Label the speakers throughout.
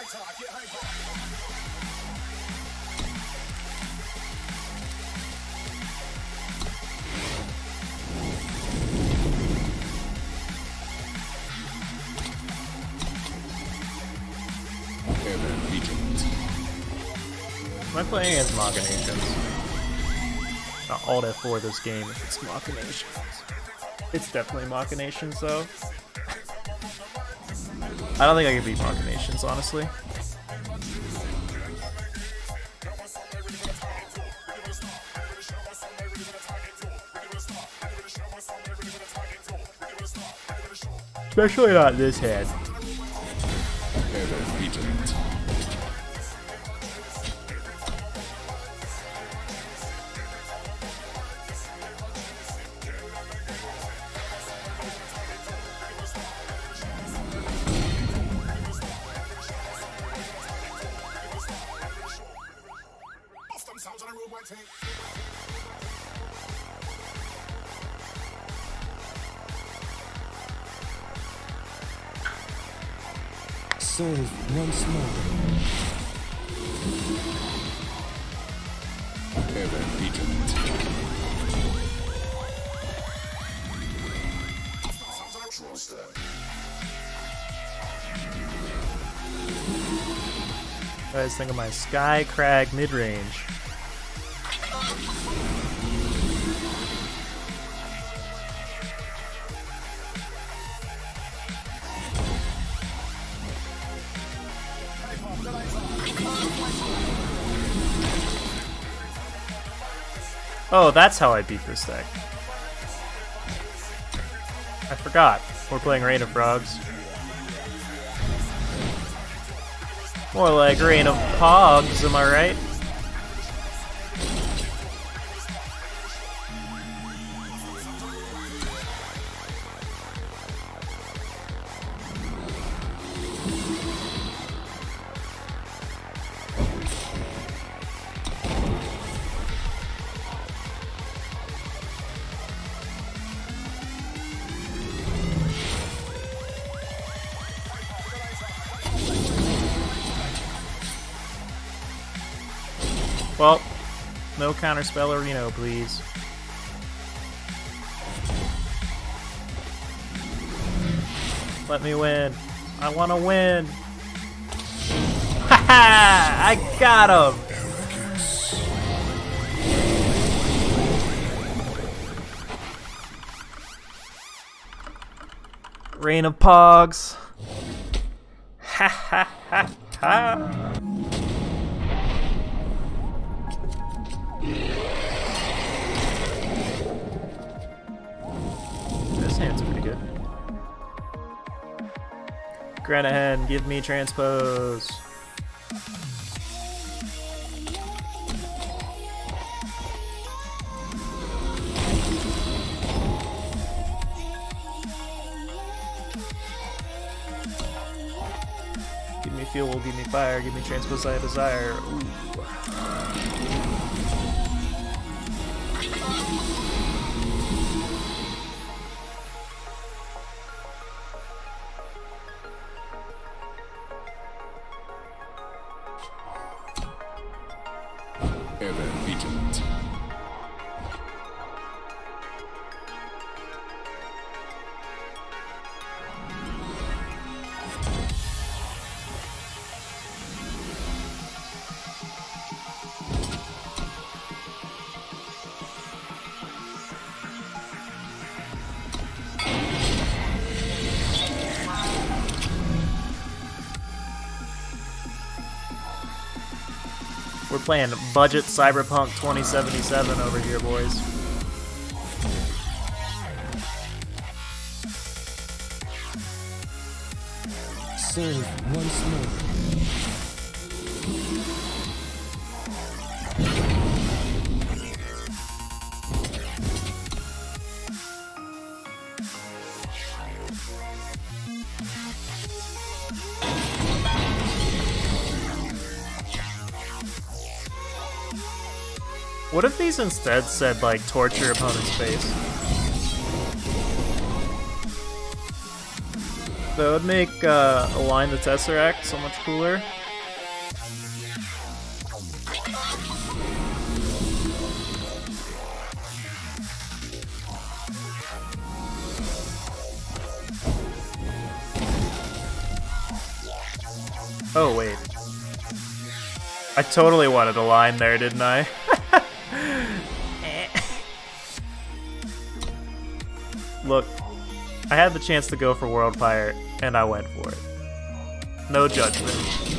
Speaker 1: Am I playing as Machinations? Not alt F4 this game if it's Machinations. It's definitely Machinations though. I don't think I can beat Machinations, honestly. Especially not this head.
Speaker 2: Serve once more. Ever vigilant.
Speaker 1: What do you guys think of my Sky Crag mid-range? Oh, that's how I beat this deck. I forgot. We're playing Rain of Frogs. More like Rain of Pogs, am I right? Well, no counterspell or Reno, please. Let me win. I want to win. Haha! I got him! Rain of Pogs. Ha ha ha ha! This hand's pretty good. Grenadin, give me transpose. Give me fuel, give me fire, give me transpose I desire. Ooh.
Speaker 2: Ever vigilant.
Speaker 1: We're playing budget Cyberpunk 2077 over here, boys.
Speaker 2: Serve once more.
Speaker 1: What if these instead said, like, torture your opponent's face? That would make Align the Tesseract so much cooler. Oh, wait. I totally wanted a line there, didn't I? Look, I had the chance to go for Worldpyre, and I went for it. No judgment.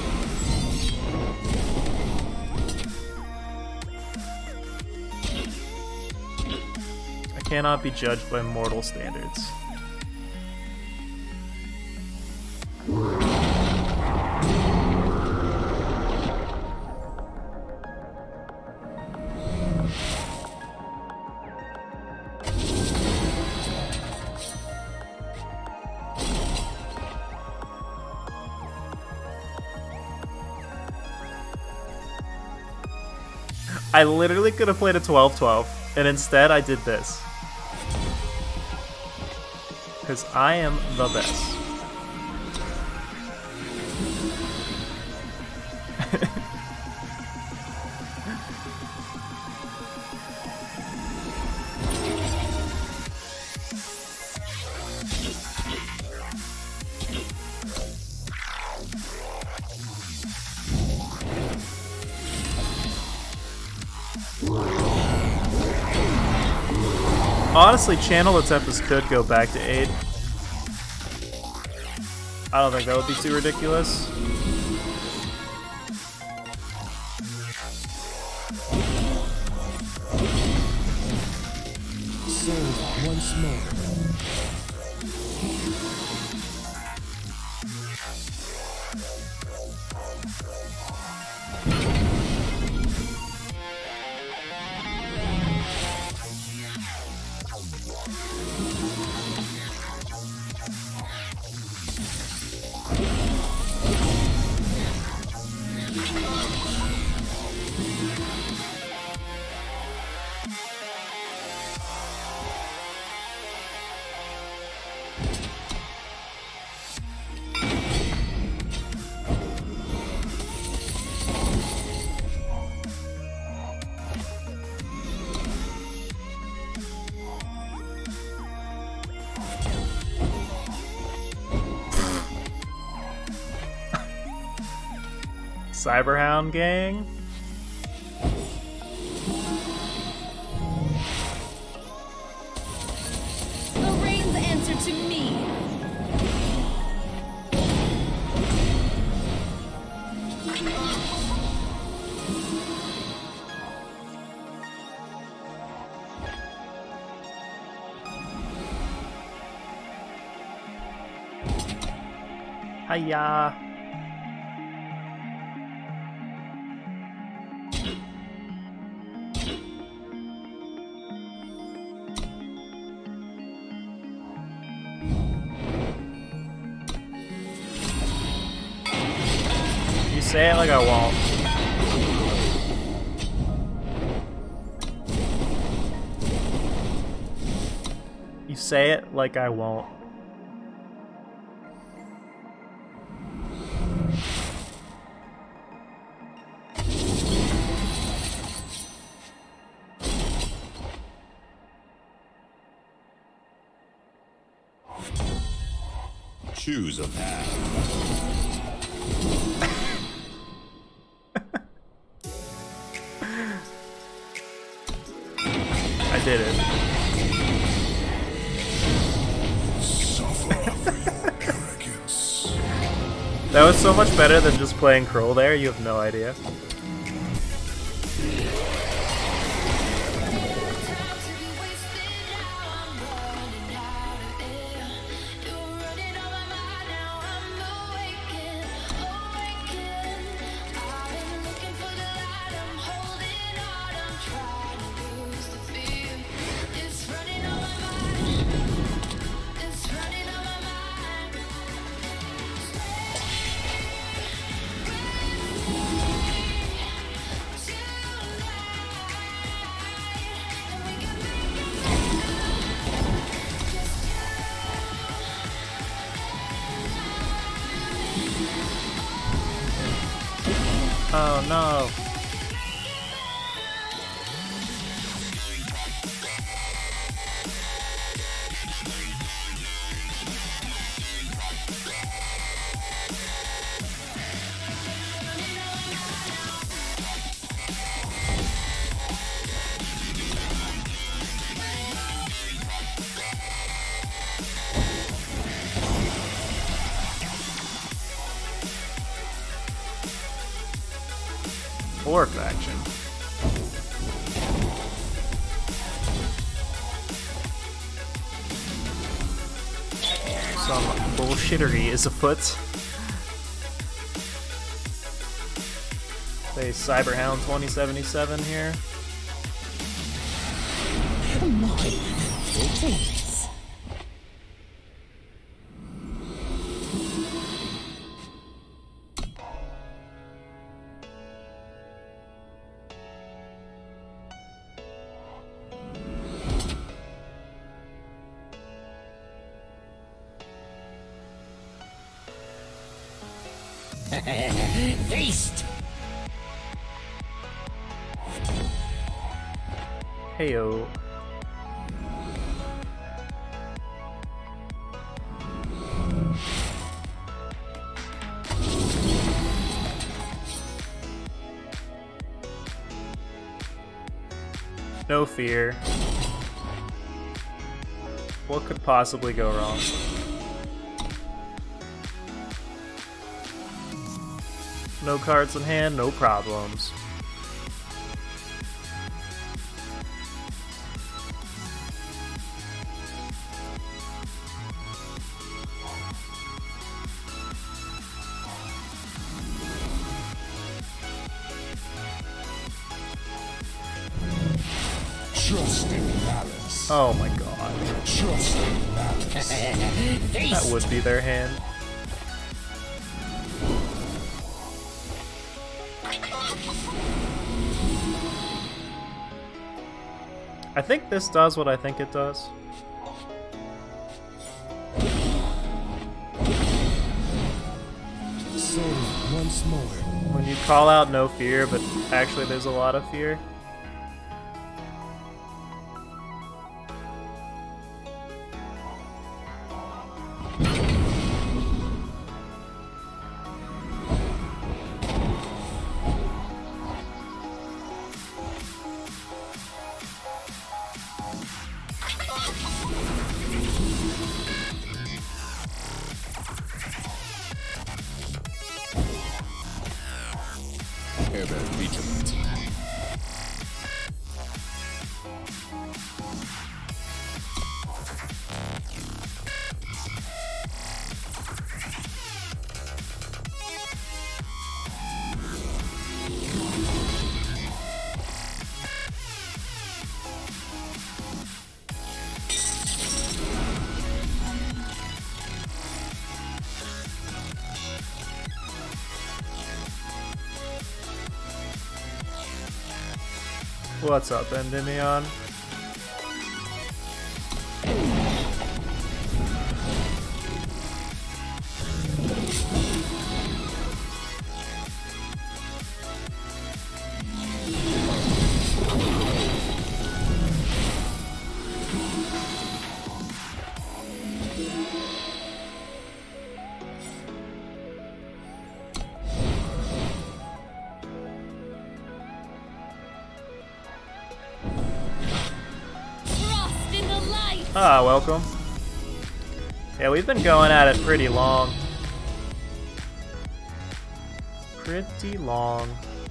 Speaker 1: I cannot be judged by mortal standards. I literally could have played a 12-12, and instead I did this. Because I am the best. Honestly, Channel the Tempest could go back to 8. I don't think that would be too ridiculous.
Speaker 2: Serve once more.
Speaker 1: Cyberhound gang?
Speaker 3: The rains answer to me.
Speaker 1: Hiya. You say it like I won't. You say it like I won't.
Speaker 2: Choose a path.
Speaker 1: I did it.
Speaker 2: Suffer for your arrogance.
Speaker 1: That was so much better than just playing Kroll there, you have no idea. Oh no! Orc action. Some bullshittery is afoot. Say Cyberhound 2077 here.
Speaker 4: Come on, please. Feast!
Speaker 1: Heyo. No fear. What could possibly go wrong? No cards in hand, no problems.
Speaker 2: Trust in malice.
Speaker 1: Oh my god.
Speaker 2: Trust in malice.
Speaker 1: That would be their hand. I think this does what I think it does.
Speaker 2: So, once more.
Speaker 1: When you call out no fear, but actually there's a lot of fear.
Speaker 2: Ever vigilant.
Speaker 1: What's up, Endymion? Ah, welcome. Yeah, we've been going at it pretty long. Pretty long.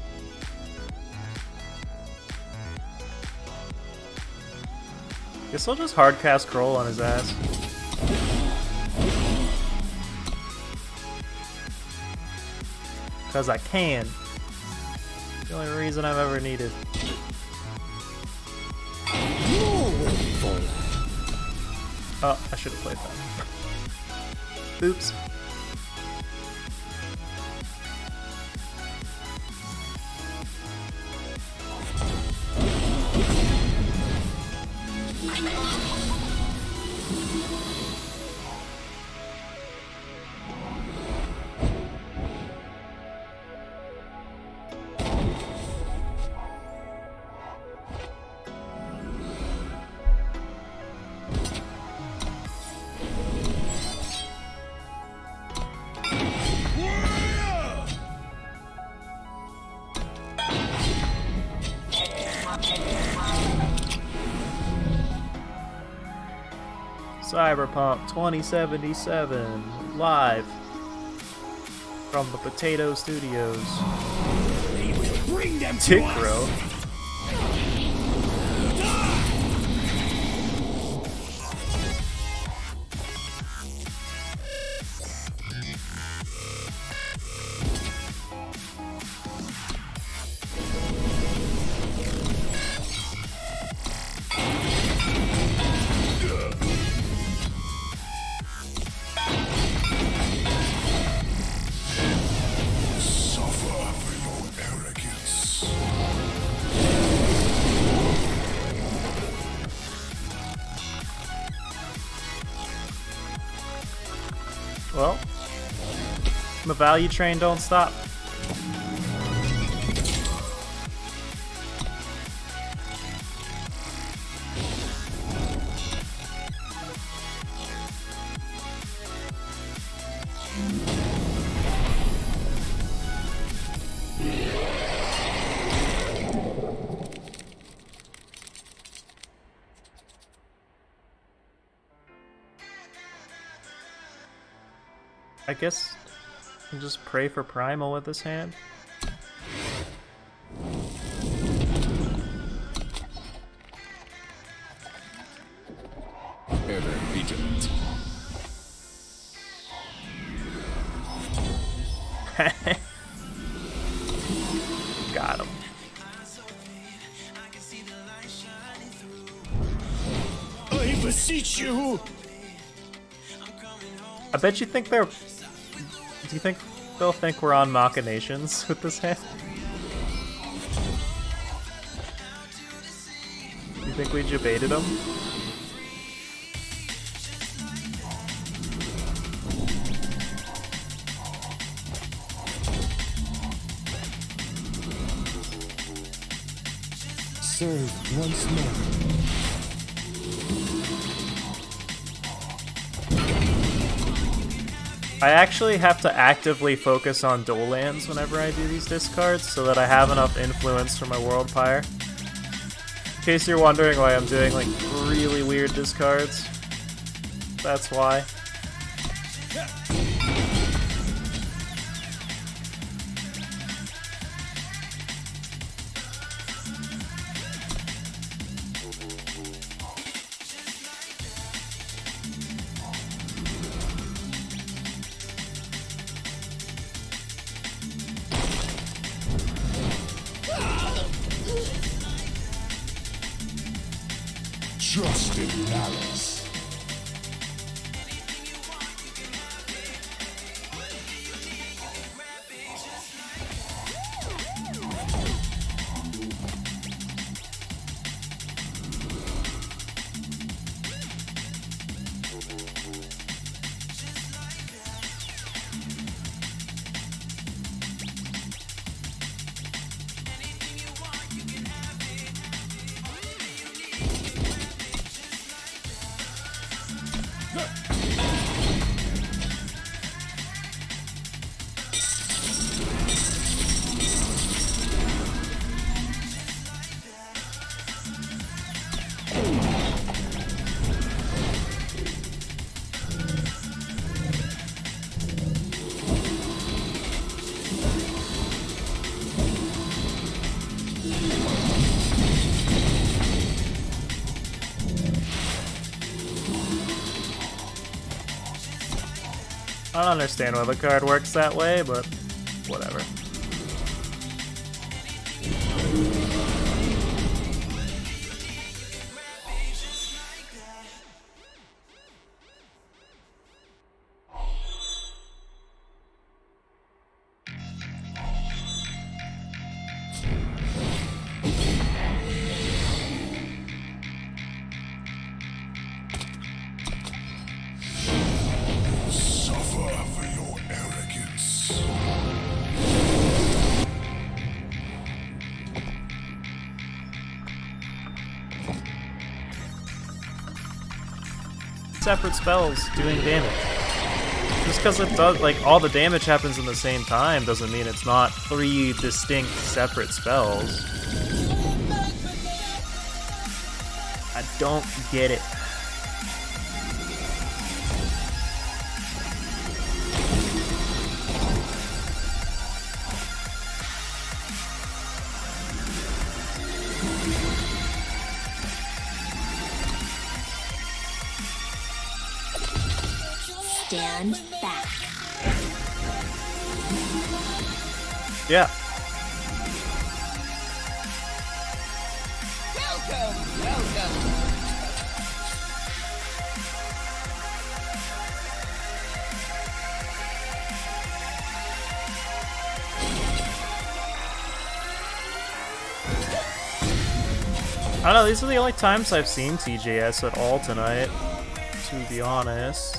Speaker 1: Guess I'll just hardcast Kroll on his ass. Because I can. The only reason I've ever needed. Oh, I should have played that. Oops. Cyberpunk 2077, live from the Potato Studios.
Speaker 2: They will bring them to
Speaker 1: Tick
Speaker 2: us.
Speaker 1: Row.
Speaker 2: Suffer for your arrogance.
Speaker 1: Well, the value train don't stop. I guess I can just pray for Primal with this hand.
Speaker 2: Ever vigilant.
Speaker 1: Got him.
Speaker 2: I beseech you.
Speaker 1: I bet you think they're... Do you think they'll think we're on Machinations with this hand? You think we debated them?
Speaker 2: Serve once more.
Speaker 1: I actually have to actively focus on dual lands whenever I do these discards so that I have enough influence for my Worldpyre. In case you're wondering why I'm doing like really weird discards, that's why.
Speaker 2: Trust in malice.
Speaker 1: I don't understand why the card works that way, but whatever.
Speaker 2: Suffer for your arrogance.
Speaker 1: Separate spells doing damage. Just because it does, like, all the damage happens in the same time doesn't mean it's not 3 distinct separate spells. I don't get it.
Speaker 4: Stand back.
Speaker 1: Yeah.
Speaker 3: Welcome, welcome.
Speaker 1: I don't know, these are the only times I've seen TJS at all tonight, to be honest.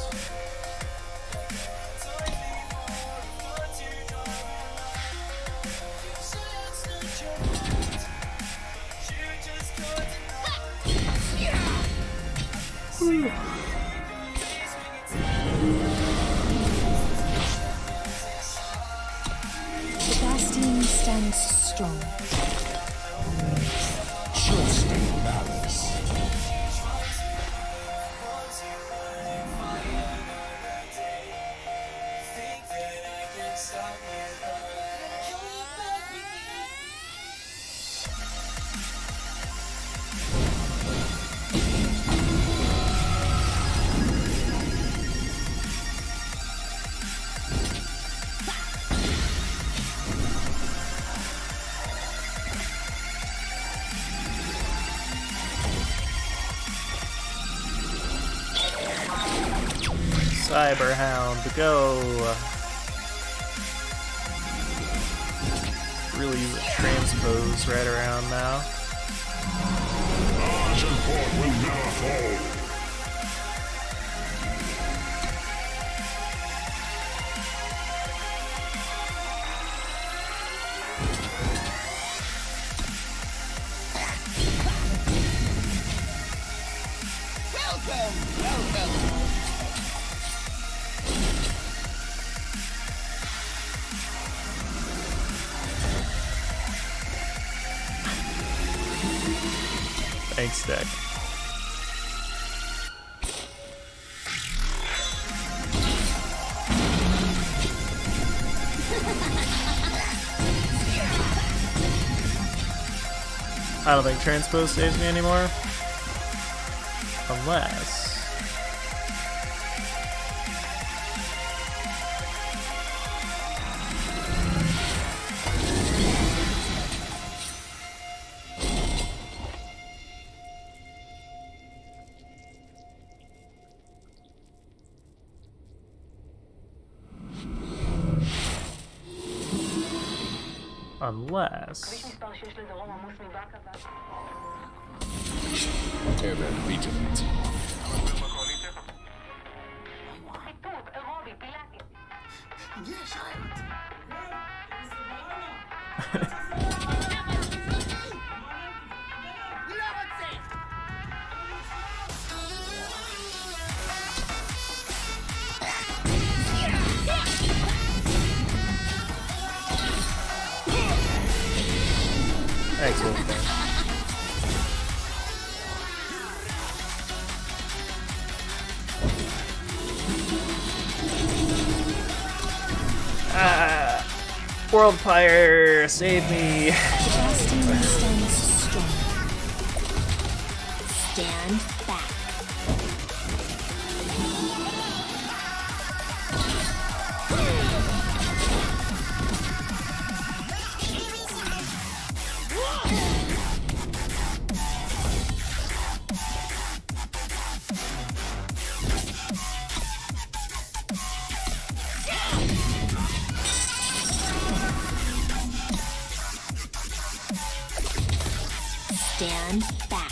Speaker 4: The Bastion stands strong.
Speaker 2: Just in malice.
Speaker 1: Cyberhound, go! Really use a transpose right around now.
Speaker 2: Agincourt will never fall.
Speaker 3: Welcome, welcome.
Speaker 1: Thanks, Deck. I don't think transpose saves me anymore. Unless... Unless...
Speaker 2: Whatever beat of it.
Speaker 1: Excellent. Worldpyre, save me!
Speaker 4: The Bastion stands strong. Stand back. Stand back.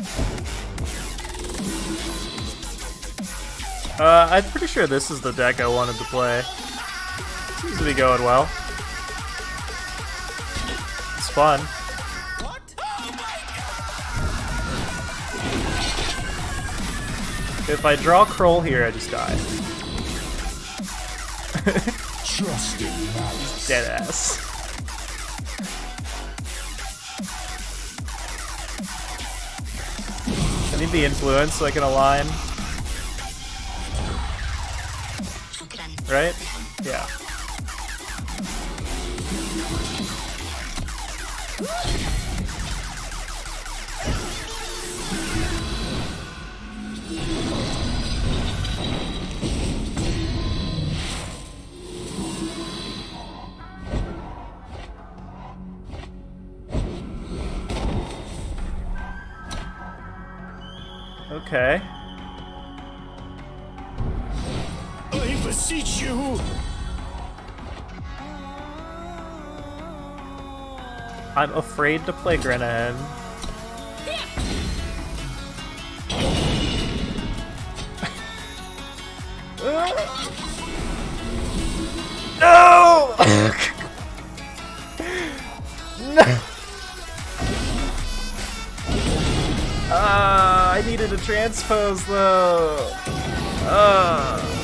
Speaker 1: I'm pretty sure this is the deck I wanted to play. Seems to be going well. It's fun. If I draw Kroll here, I just die.
Speaker 2: Just in malice.
Speaker 1: Dead ass. I need the influence so I can align. Right? Yeah. Okay.
Speaker 2: I beseech you!
Speaker 1: I'm afraid to play grenadin. No! No! I needed a transpose though.